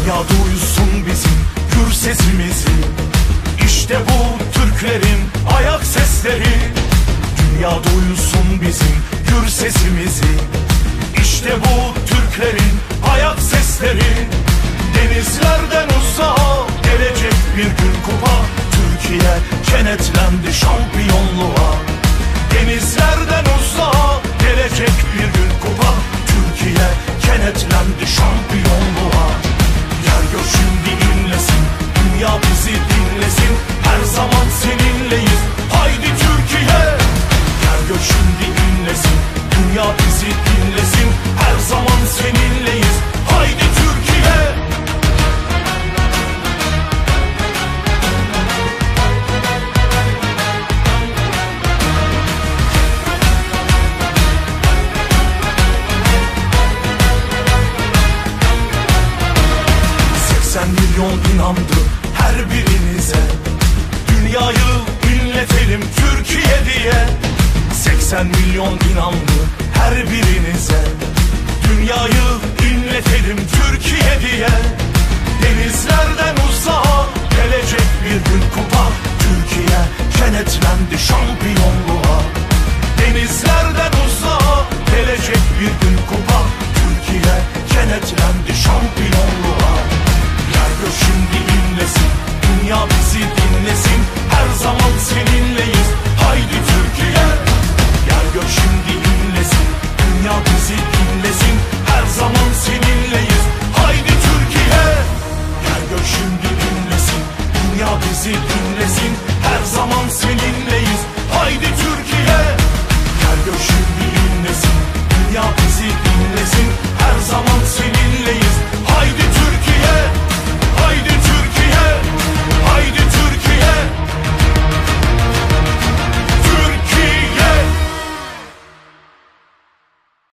Dünya duysun bizim gür sesimizi. İşte bu Türklerin ayak sesleri. Dünya duysun bizim gür sesimizi. İşte bu Türklerin ayak sesleri. Denizlerden uzağa gelecek bir gün kupa. Türkiye kenetlendi şampiyonluğa. Denizlerden uzağa gelecek bir gün kupa. Türkiye kenetlendi şampiyonluğa. Yer gök şimdi inlesin, dünya bizi dinlesin. Her zaman seninleyiz, haydi Türkiye. Yer gök şimdi inlesin, dünya bizi dinlesin. Her zaman seninleyiz, haydi Türkiye. 80 milyon inandı her birinize. Dünyayı inletelim Türkiye diye. 80 milyon inandı her birinize. Dünyayı inletelim Türkiye diye. Denizlerden uzağa gelecek bir gün kupa. Türkiye kenetlendi şampiyonluğa. Denizlerden uzağa gelecek bir gün kupa.